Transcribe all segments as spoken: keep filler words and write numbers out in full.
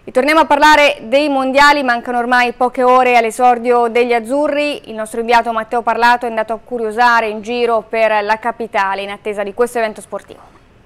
E torniamo a parlare dei mondiali, mancano ormai poche ore all'esordio degli azzurri. Il nostro inviato Matteo Parlato è andato a curiosare in giro per la capitale in attesa di questo evento sportivo.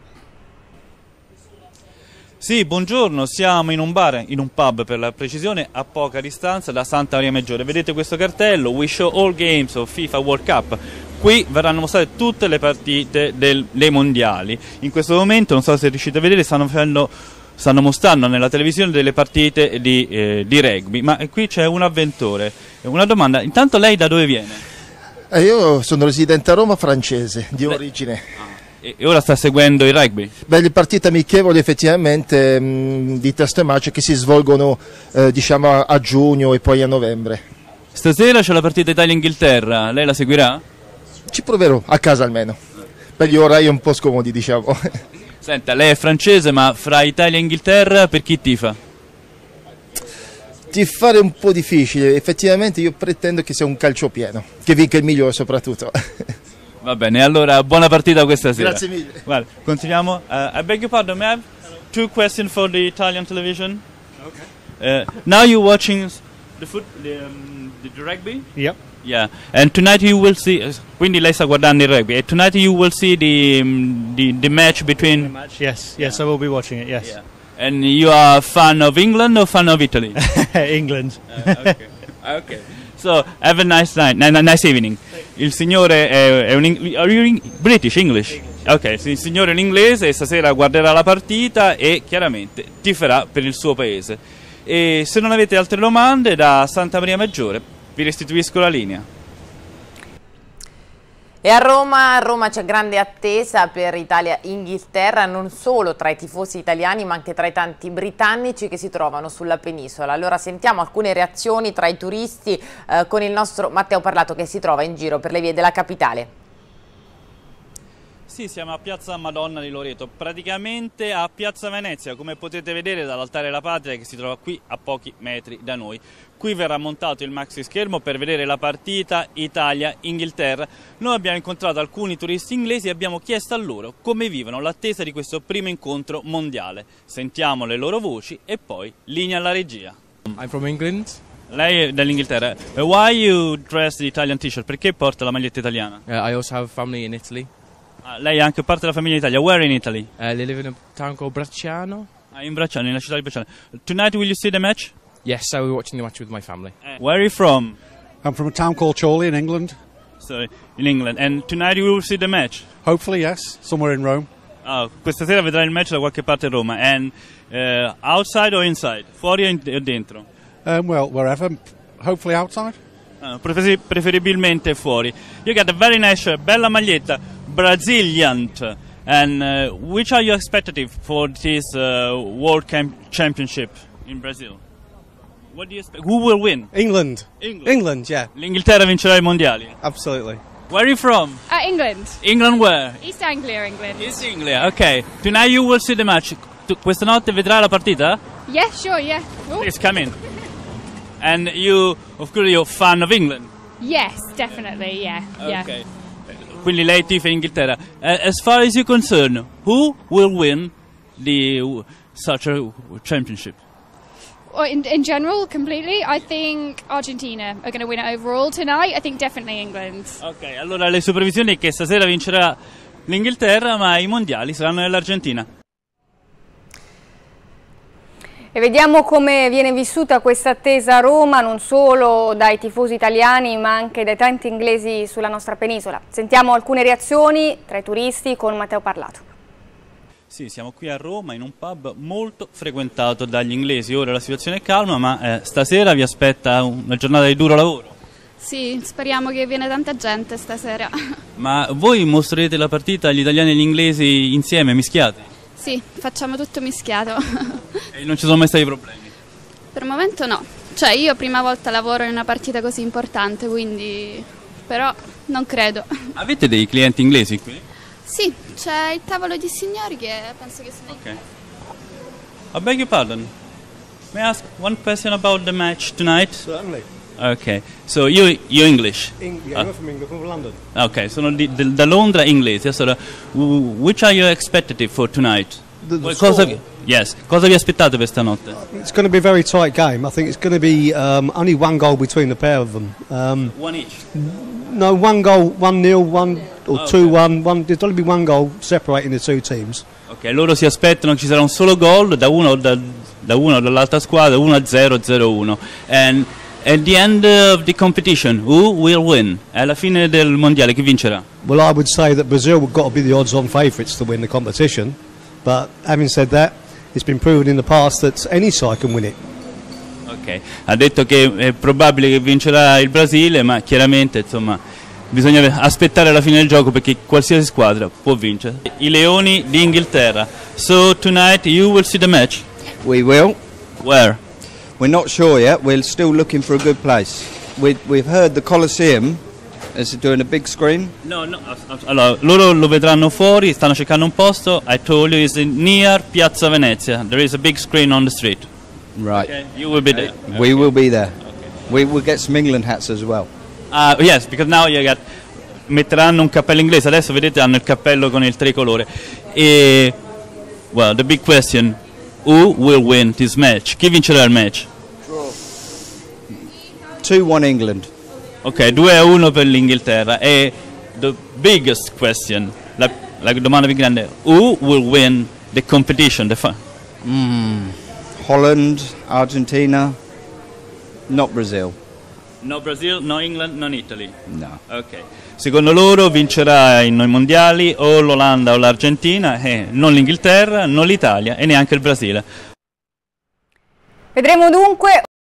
Sì, buongiorno, siamo in un bar, in un pub per la precisione, a poca distanza da Santa Maria Maggiore. Vedete questo cartello, We Show All Games of FIFA World Cup. Qui verranno mostrate tutte le partite del, dei mondiali. In questo momento, non so se riuscite a vedere, stanno facendo... stanno mostrando nella televisione delle partite di, eh, di rugby, ma qui c'è un avventore. Una domanda, intanto lei da dove viene? Eh, io sono residente a Roma, francese, di Beh. origine. Ah, e, e ora sta seguendo il rugby? Beh, le partite amichevoli effettivamente mh, di test match che si svolgono eh, diciamo a, a giugno e poi a novembre. Stasera c'è la partita Italia-Inghilterra, lei la seguirà? Ci proverò, a casa almeno, per gli orari un po' scomodi diciamo. Senta, lei è francese, ma fra Italia e Inghilterra per chi tifa? Tifare è un po' difficile, effettivamente io pretendo che sia un calcio pieno, che vinca il migliore soprattutto. Va bene, allora buona partita questa sera. Grazie mille. Guarda, continuiamo. Uh, I beg your pardon, may I have two questions for the Italian television? Okay. Uh, now you're watching the, foot, the, um, the rugby? Yep. Yeah, and tonight you will see. Quindi lei sta guardando il rugby. And tonight you will see the um, the, the match between. The match, yes, yes, yeah. I will be watching it. Yes. Yeah. And you are a fan of England or fan of Italy? England. Uh, okay. Okay. So have a nice night, nice evening. Il signore è, è un are you British English? Ok, il signore è un inglese, stasera guarderà la partita e chiaramente tiferà per il suo paese. E se non avete altre domande, da Santa Maria Maggiore vi restituisco la linea. E a Roma, a Roma c'è grande attesa per Italia-Inghilterra, non solo tra i tifosi italiani ma anche tra i tanti britannici che si trovano sulla penisola. Allora sentiamo alcune reazioni tra i turisti eh, con il nostro Matteo Parlato che si trova in giro per le vie della capitale. Sì, siamo a Piazza Madonna di Loreto, praticamente a Piazza Venezia, come potete vedere dall'Altare della Patria che si trova qui a pochi metri da noi. Qui verrà montato il maxi schermo per vedere la partita Italia-Inghilterra. Noi abbiamo incontrato alcuni turisti inglesi e abbiamo chiesto a loro come vivono l'attesa di questo primo incontro mondiale. Sentiamo le loro voci e poi linea alla regia. I'm from England. Lei è dall'Inghilterra. Why you dress the Italian t-shirt? Perché porta la maglietta italiana? Uh, I also have family in Italy. Ah, lei è anche parte della famiglia in Italia. Where in Italy? Uh, they live in a town called Bracciano. Ah, in Bracciano, nella città di Bracciano. Tonight will you see the match? Yes, I will be watching the match with my family. Uh, where are you from? I'm from a town called Chorley in England. Sorry, in England. And tonight you will see the match? Hopefully, yes. Somewhere in Rome. Oh, questa sera vedrà il match da qualche parte a Roma. And uh, outside or inside? Fuori o dentro? Um, well, wherever. Hopefully outside. Uh, preferibilmente fuori. You got a very nice shirt, bella maglietta, Brazilian. And uh, which are your expectative for this uh, World Camp Championship in Brazil? What do you expect? Who will win? England. England, England, yeah. L'Inghilterra vincerà i mondiali. Absolutely. Where are you from? Uh, England. England where? East Anglia, England. East Anglia, ok. Tonight you will see the match. Tu, questa notte vedrai la partita? Yeah, sure, yeah. Ooh. Please come in. And you, of course, you're a fan of England? Yes, definitely, yeah. Okay. Yeah. Quindi lei tifa in Inghilterra. Uh, as far as you're concerned, who will win the uh, such a championship? Well, in, in general, completely, I think Argentina are going to win it overall tonight. I think definitely England. Ok, allora le sue previsioni è che stasera vincerà l'Inghilterra, ma i mondiali saranno nell'Argentina. E vediamo come viene vissuta questa attesa a Roma, non solo dai tifosi italiani ma anche dai tanti inglesi sulla nostra penisola. Sentiamo alcune reazioni tra i turisti con Matteo Parlato. Sì, siamo qui a Roma in un pub molto frequentato dagli inglesi. Ora la situazione è calma, ma eh, stasera vi aspetta una giornata di duro lavoro. Sì, speriamo che viene tanta gente stasera. Ma voi mostrerete la partita agli italiani e agli inglesi insieme, mischiati? Sì, facciamo tutto mischiato. E non ci sono mai stati problemi? Per il momento no. Cioè io prima volta lavoro in una partita così importante, quindi... però non credo. Avete dei clienti inglesi qui? Sì, c'è il tavolo di signori che penso che sono... Ok. I beg your pardon. May I ask one question about the match tonight? Certainly. Ok, so you you're English? In, yeah, uh, you're from England, from London. Ok, sono di, di, da Londra inglese. Allora, which are your expectative for tonight? The, the Qualcosa score? che, Yes. Cosa vi aspettate per stanotte? It's going to be a very tight game. I think it's going to be um, only one goal between the pair of them. Um, One each? no, one goal, one nil, one or Oh, two okay. one. One. There's only be one goal separating the two teams. Ok, loro si aspettano che ci sarà un solo gol da uno o da, da uno o dall'altra squadra, uno a zero, zero a uno. And at the end of the competition, who will win? Alla fine del mondiale, chi vincerà? Well, I would say that Brazil have got to be the odds-on favourites to win the competition. But having said that, it's been proven in the past that any side can win it. Ok, ha detto che è probabile che vincerà il Brasile, ma chiaramente insomma bisogna aspettare la fine del gioco perché qualsiasi squadra può vincere. I Leoni di Inghilterra. So tonight you will see the match? We will. Where? We're not sure yet. We're still looking for a good place. We, we've heard the Colosseum is doing a big screen. No, no. Allora, loro lo vedranno fuori, stanno cercando un posto. I told you it's near Piazza Venezia. There is a big screen on the street. Right. Okay, you will be there. We will be there. We will get some England hats as well. Uh, yes, because now you got, metteranno un cappello inglese. Adesso vedete hanno il cappello con il tricolore. E, well, the big question: who will win this match? Chi vincerà il match? two one England. Ok, due a uno per l'Inghilterra. E the biggest question, la, la domanda più grande: who will win the competition? The fa- Mm. Holland, Argentina, not Brazil. No Brazil, no England, no Italy. No. Ok. Secondo loro vincerà i noi mondiali o l'Olanda o l'Argentina, e non l'Inghilterra, non l'Italia e neanche il Brasile. Vedremo dunque